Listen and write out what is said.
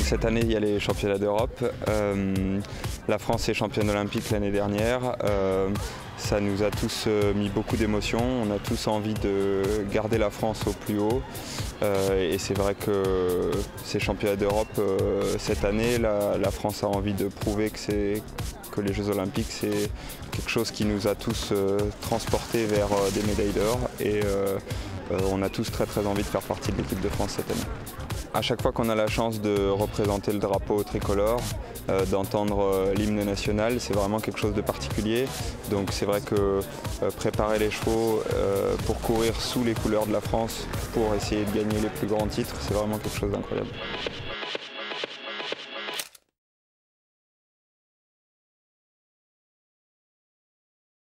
cette année, il y a les championnats d'Europe. La France est championne olympique l'année dernière. Ça nous a tous mis beaucoup d'émotions. On a tous envie de garder la France au plus haut. Et c'est vrai que ces championnats d'Europe, cette année, la France a envie de prouver que les Jeux Olympiques, c'est quelque chose qui nous a tous transportés vers des médailles d'or. Et on a tous très envie de faire partie de l'équipe de France cette année. À chaque fois qu'on a la chance de représenter le drapeau tricolore, d'entendre l'hymne national, c'est vraiment quelque chose de particulier. Donc c'est vrai que préparer les chevaux pour courir sous les couleurs de la France, pour essayer de gagner les plus grands titres, c'est vraiment quelque chose d'incroyable.